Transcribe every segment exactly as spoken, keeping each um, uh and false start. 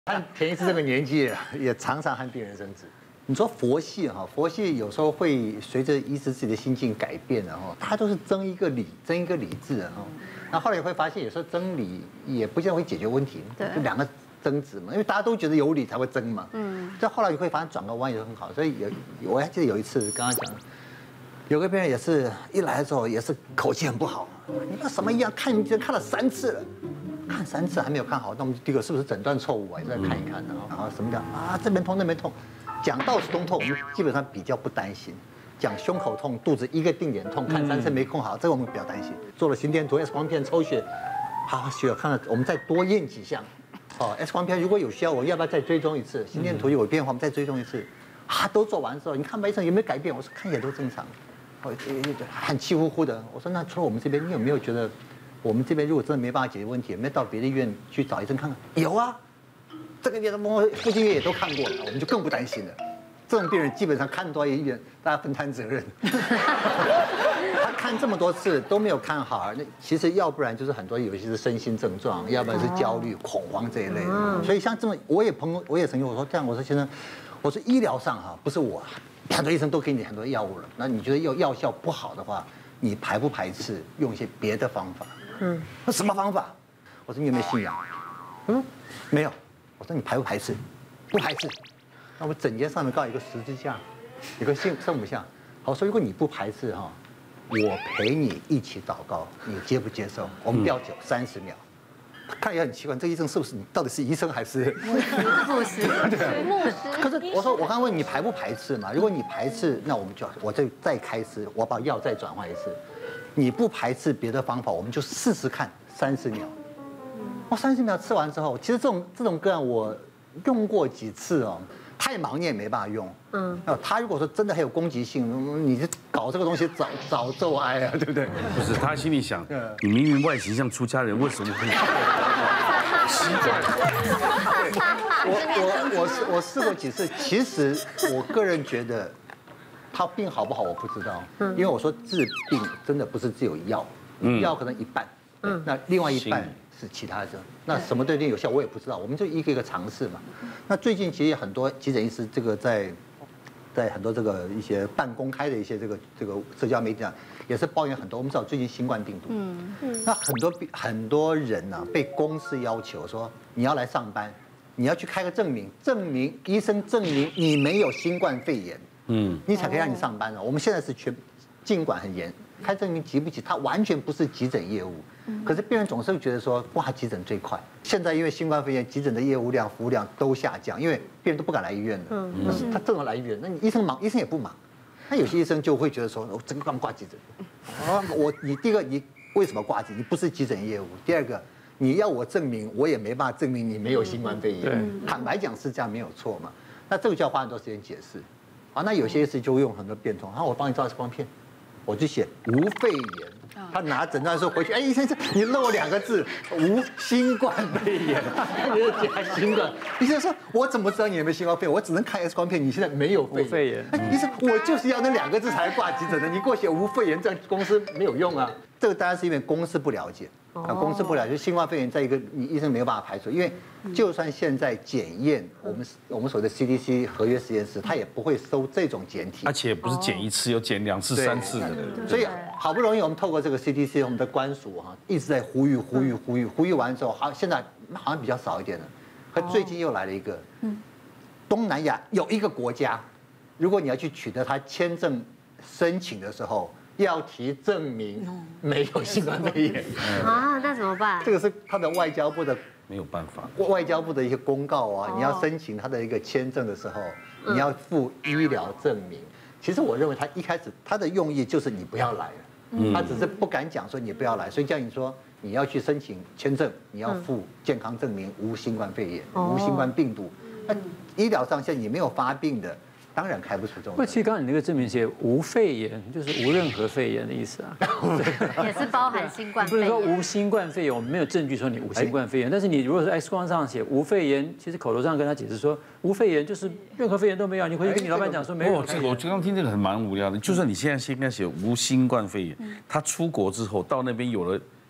看田医师这个年纪，也常常和病人争执。你说佛系哈，佛系有时候会随着医师自己的心境改变的哈，他都是争一个理，争一个理智的哈。那后来也会发现，有时候争理也不见得会解决问题，就两个争执嘛，因为大家都觉得有理才会争嘛。嗯。但后来你会发现转个弯也很好，所以有我还记得有一次刚刚讲，有个病人也是一来的时候也是口气很不好，你看什么一样看已经看了三次了。看三次还没有看好，那我们第一个是不是诊断错误啊？再看一看，然后什么讲啊这边痛那边痛，讲到是痛痛，我们基本上比较不担心。讲胸口痛、肚子一个定点痛，看三次没控好，这个我们比较担心。做了心电图、X 光片、抽血，好血有看了，我们再多验几项。哦 ，X 光片如果有需要，我要不要再追踪一次？心电图有变化，我们再追踪一次。啊，都做完之后，你看医生有没有改变？我说看起来都正常。哦，很气呼呼的。我说那除了我们这边，你有没有觉得？我们这边如果真的没办法解决问题，有没有到别的医院去找医生看看？有啊，这个医院、附近医院也都看过了，我们就更不担心了。这种病人基本上看多少医院，大家分摊责任。他看这么多次都没有看好，那其实要不然就是很多有些是身心症状，要不然是焦虑、恐慌这一类的。所以像这么，我也朋友，我也曾经我说这样，我说先生，我说医疗上哈，不是我，很多医生都给你很多药物了，那你觉得药药效不好的话，你排不排斥用一些别的方法？嗯，那什么方法？我说你有没有信仰？嗯，没有。我说你排不排斥？不排斥。那我整间上面告一个十字架，有个圣圣母像。好，说如果你不排斥哈，我陪你一起祷告，你接不接受？我们吊酒三十秒。看也很奇怪，这医生是不是你到底是医生还是牧师？对，牧师。 可是我说我刚问你排不排斥嘛？如果你排斥，那我们就我再再开始，我把药再转换一次。你不排斥别的方法，我们就试试看三十秒。我三十秒吃完之后，其实这种这种个案我用过几次哦，太忙你也没办法用。嗯，他如果说真的很有攻击性，你就搞这个东西早早奏哀啊，对不对？ 不是，他心里想，你明明外形像出家人，为什么会？习惯。 我我我试我试过几次，其实我个人觉得。他病好不好我不知道，因为我说治病真的不是只有药，药可能一半，那另外一半是其他的，那什么对病有效我也不知道，我们就一个一个尝试嘛。那最近其实很多急诊医师这个在，在很多这个一些半公开的一些这个这个社交媒体上，也是抱怨很多。我们知道最近新冠病毒，嗯嗯，那很多很多人呢被公司要求说你要来上班，你要去开个证明，证明医生证明你没有新冠肺炎。嗯，你才可以让你上班了。我们现在是全尽管很严，开证明急不急？它完全不是急诊业务。可是病人总是会觉得说，挂急诊最快。现在因为新冠肺炎，急诊的业务量、服务量都下降，因为病人都不敢来医院了。嗯，但是他正好来医院，那你医生忙，医生也不忙。那有些医生就会觉得说，我这个干嘛挂急诊？啊，我你第一个你为什么挂急？你不是急诊业务。第二个，你要我证明，我也没办法证明你没有新冠肺炎。对，坦白讲是这样没有错嘛。那这个就要花很多时间解释。啊，那有些事就用很多变通，然后我帮你照 X 光片，我就写无肺炎。他拿诊断书回去，哎，医生，你漏了两个字，无新冠肺炎，你就加新冠。医生说，我怎么知道你有没有新冠肺炎？我只能看 X 光片，你现在没有肺炎。医生，我就是要那两个字才挂急诊的，你给我写无肺炎，这样公司没有用啊。这个当然是因为公司不了解。啊，公司不了解，新冠肺炎在一个你医生没有办法排除，因为就算现在检验，我们我们所谓的 C D C 合约实验室，它也不会收这种检体， 而且不是检一次，有检两次、三次的。 所以好不容易我们透过这个 C D C， 我们的官署哈一直在呼吁、呼吁、呼吁，呼吁完之后，好，现在好像比较少一点了。可最近又来了一个，东南亚有一个国家，如果你要去取得他签证申请的时候。要提证明没有新冠肺炎啊，那怎么办？ 这个是他的外交部的没有办法， 外交部的一些公告啊，你要申请他的一个签证的时候，你要附医疗证明。其实我认为他一开始他的用意就是你不要来了，他只是不敢讲说你不要来，所以叫你说你要去申请签证，你要附健康证明无新冠肺炎、无新冠病毒。那医疗上现在你没有发病的。当然开不出这种。 不，其实刚刚你那个证明写无肺炎，就是无任何肺炎的意思啊。 也是包含新冠肺炎。 不是说无新冠肺炎，我们没有证据说你无新冠肺炎。但是你如果是 X 光上写无肺炎，其实口头上跟他解释说无肺炎就是任何肺炎都没有，你回去跟你老板讲说没有。 这个我刚刚听这个很蛮无聊的，就算你现在先跟他写无新冠肺炎，他出国之后到那边有了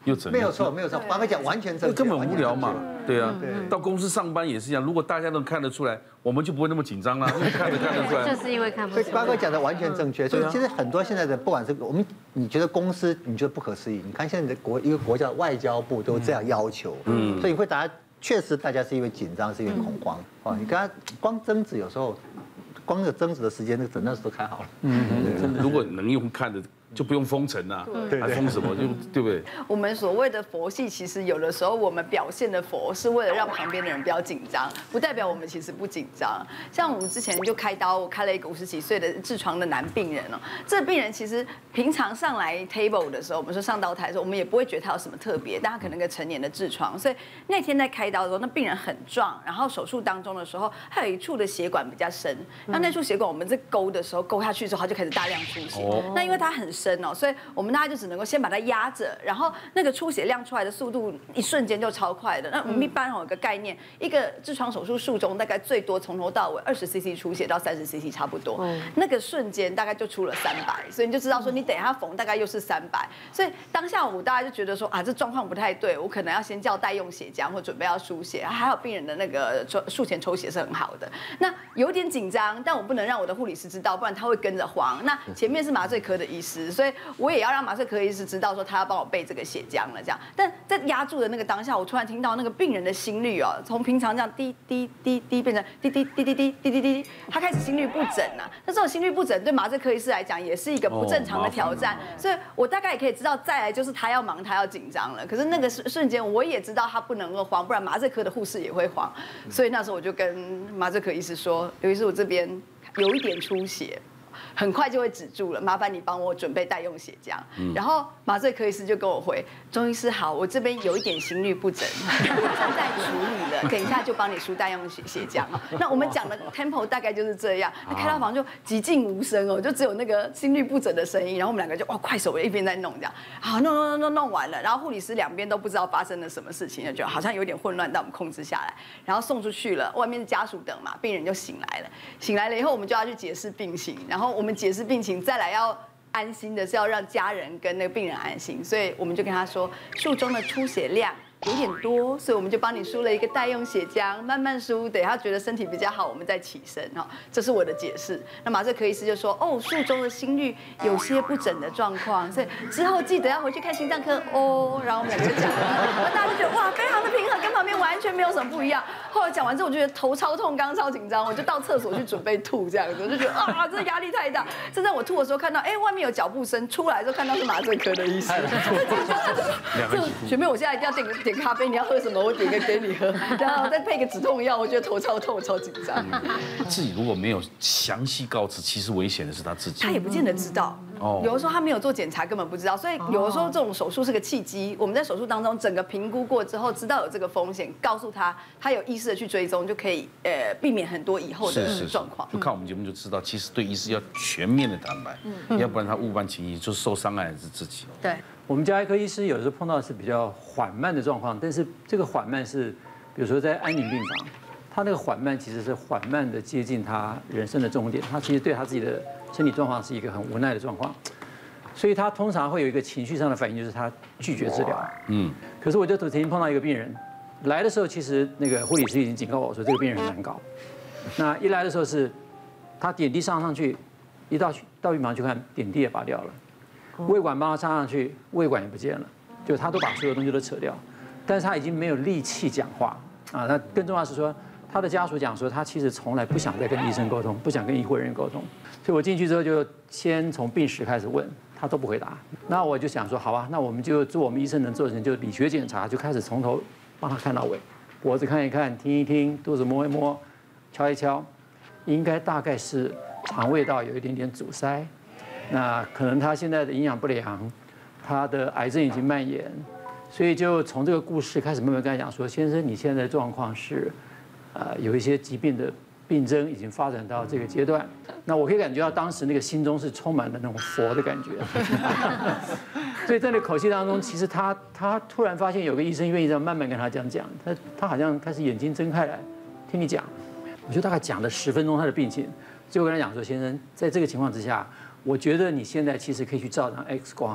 又怎样？ 没有错，没有错，八哥讲完全正确， 根本无聊嘛。对啊， 对到公司上班也是一样，如果大家都看得出来，我们就不会那么紧张了，因为看得看得出来。 就是因为看不出来。 所以八哥讲的完全正确，所以其实很多现在的不管是我们，你觉得公司你觉得不可思议，你看现在的国一个国家的外交部都这样要求，嗯，所以会大家确实大家是因为紧张，是因为恐慌哦。你跟他光争执有时候，光那个争执的时间，那个诊断室都开好了， 嗯，如果能用看的。就不用封城啊，还封什么？就对不对？ 我们所谓的佛系，其实有的时候我们表现的佛，是为了让旁边的人不要紧张，不代表我们其实不紧张。像我们之前就开刀，我开了一个五十几岁的痔疮的男病人哦，这个病人其实平常上来 table 的时候，我们说上刀台的时候，我们也不会觉得他有什么特别，但他可能个成年的痔疮，所以那天在开刀的时候，那病人很壮，然后手术当中的时候，他有一处的血管比较深，那那处血管我们在勾的时候，勾下去之后，他就开始大量出血，那因为它很深哦，所以我们大家就只能够先把它压着，然后那个出血量出来的速度一瞬间就超快的。那我们一般有一个概念，一个痔疮手术术中大概最多从头到尾二十 C C 出血到三十 C C 差不多，那个瞬间大概就出了三百，所以你就知道说你等一下缝大概又是三百，所以当下我大家就觉得说啊这状况不太对，我可能要先叫代用血浆或准备要输血，还好病人的那个术前抽血是很好的，那有点紧张，但我不能让我的护理师知道，不然他会跟着慌。那前面是麻醉科的医师，所以我也要让麻醉科医师知道说他要帮我备这个血浆了，这样。但在压住的那个当下，我突然听到那个病人的心率哦，从平常这样滴滴滴滴变成滴滴滴滴滴滴滴滴，他开始心律不整啊。那这种心律不整对麻醉科医师来讲也是一个不正常的挑战，所以我大概也可以知道，再来就是他要忙，他要紧张了。可是那个瞬间我也知道他不能够慌，不然麻醉科的护士也会慌。所以那时候我就跟麻醉科医师说，刘医师，我这边有一点出血。很快就会止住了，麻烦你帮我准备代用血浆。嗯、然后麻醉科医师就跟我回，钟医师好，我这边有一点心律不整，正在处理了，等一下就帮你输代用血血浆。那我们讲的 tempo 大概就是这样，那开刀房就寂静无声哦，就只有那个心律不整的声音。然后我们两个就哇快手一边在弄这样，好弄弄弄弄弄完了，然后护理师两边都不知道发生了什么事情，就觉得好像有点混乱，但我们控制下来，然后送出去了，外面是家属等嘛，病人就醒来了，醒来了以后我们就要去解释病情，然后我们解释病情，再来要安心的是要让家人跟那个病人安心，所以我们就跟他说，术中的出血量有点多，所以我们就帮你输了一个代用血浆，慢慢输，等他觉得身体比较好，我们再起身哈。这是我的解释。那麻醉科医师就说，哦，术中的心率有些不整的状况，所以之后记得要回去看心脏科哦。然后我们两个就讲，然后大家就觉得哇，非常的平衡，跟旁边完全没有什么不一样。后来讲完之后，我觉得头超痛，刚刚超紧张，我就到厕所去准备吐，这样子，我就觉得啊，这压力太大。正在我吐的时候，看到哎，外面有脚步声，出来之后看到是麻醉科的医师。就学妹，我现在一定要点个点咖啡，你要喝什么？我点个给你喝，然后再配个止痛药。我觉得头超痛，我超紧张。 自己如果没有详细告知，其实危险的是他自己。 他也不见得知道。有的时候他没有做检查，根本不知道。所以有的时候这种手术是个契机。我们在手术当中整个评估过之后，知道有这个风险，告诉他，他有意识的去追踪，就可以呃避免很多以后的状况。 就看我们节目就知道，其实对医师要全面的坦白，要不然他误判情谊，就受伤害的是自己。 对。 我们家医科医师有的时候碰到的是比较缓慢的状况，但是这个缓慢是，比如说在安宁病房，他那个缓慢其实是缓慢的接近他人生的终点，他其实对他自己的身体状况是一个很无奈的状况，所以他通常会有一个情绪上的反应，就是他拒绝治疗。嗯。可是我就曾经碰到一个病人，来的时候其实那个护理师已经警告我说这个病人很难搞，那一来的时候是，他点滴上上去，一到到病房去看点滴也拔掉了。胃管帮他插上去，胃管也不见了，就他都把所有东西都扯掉，但是他已经没有力气讲话啊。那更重要是说，他的家属讲说，他其实从来不想再跟医生沟通，不想跟医护人员沟通。所以我进去之后就先从病史开始问，他都不回答。那我就想说，好吧，那我们就做我们医生能做的事情，就理学检查，就开始从头帮他看到尾，脖子看一看，听一听，肚子摸一摸，敲一敲，应该大概是肠胃道有一点点阻塞。那可能他现在的营养不良，他的癌症已经蔓延，所以就从这个故事开始慢慢跟他讲说，先生你现在的状况是，呃，有一些疾病的病症已经发展到这个阶段。那我可以感觉到当时那个心中是充满了那种佛的感觉，所以在那口气当中，其实他他突然发现有个医生愿意这样慢慢跟他这样讲，他他好像开始眼睛睁开来听你讲，我就大概讲了十分钟他的病情，最后跟他讲说，先生在这个情况之下。我觉得你现在其实可以去照张 X 光，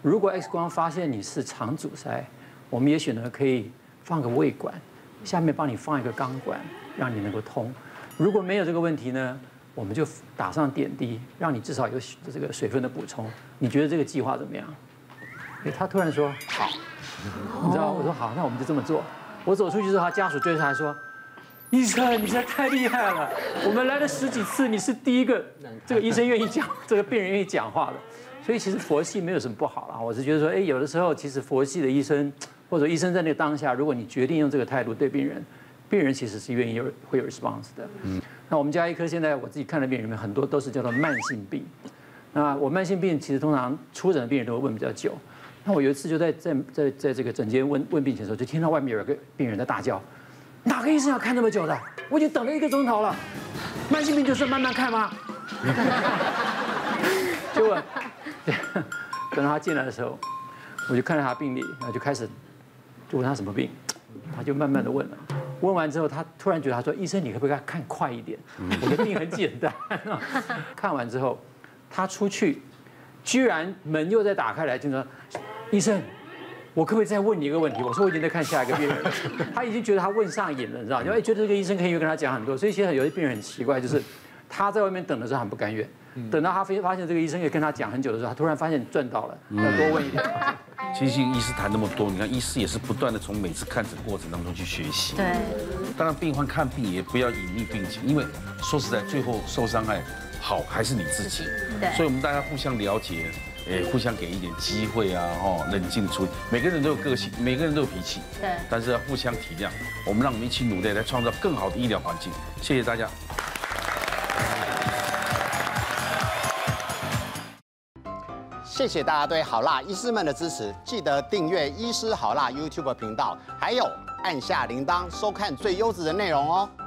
如果 X 光发现你是肠阻塞，我们也许呢可以放个胃管，下面帮你放一个钢管，让你能够通。如果没有这个问题呢，我们就打上点滴，让你至少有这个水分的补充。你觉得这个计划怎么样？哎，他突然说好，你知道，我说好，那我们就这么做。我走出去之后，他家属追上来说：“医生，你实在太厉害了！我们来了十几次，你是第一个这个医生愿意讲，这个病人愿意讲话的。”所以其实佛系没有什么不好啦，我是觉得说，哎，有的时候其实佛系的医生或者医生在那个当下，如果你决定用这个态度对病人，病人其实是愿意有会有 response 的。嗯，那我们家医科现在我自己看的病人里面很多都是叫做慢性病。那我慢性病其实通常出诊的病人都会问比较久。那我有一次就在在在在这个诊间问问病情的时候，就听到外面有一个病人在大叫：“哪个医生要看那么久的？我已经等了一个钟头了。慢性病就是慢慢看吗？”结果等到他进来的时候，我就看了他病历，然后就开始就问他什么病，他就慢慢的问了。问完之后，他突然觉得他说：“医生，你可不可以看快一点？我的病很简单。”看完之后，他出去，居然门又再打开来，就说：“医生，我可不可以再问你一个问题？”我说：“我已经在看下一个病人了。”他已经觉得他问上瘾了，你知道？因为觉得这个医生可以跟他讲很多，所以现在有些病人很奇怪，就是他在外面等的时候很不甘愿，等到他发现这个医生可以跟他讲很久的时候，他突然发现赚到了，要多问一点。 其实医师谈那么多，你看医师也是不断的从每次看诊过程当中去学习。 对。 当然，病患看病也不要隐匿病情，因为说实在，最后受伤害好还是你自己。 对。 所以我们大家互相了解，诶，互相给一点机会啊，哦，冷静处理。每个人都有个性，每个人都有脾气。 对。 但是要互相体谅，我们让我们一起努力来创造更好的医疗环境。谢谢大家。 谢谢大家对好辣医师们的支持，记得订阅医师好辣 YouTube 频道，还有按下铃铛收看最优质的内容哦。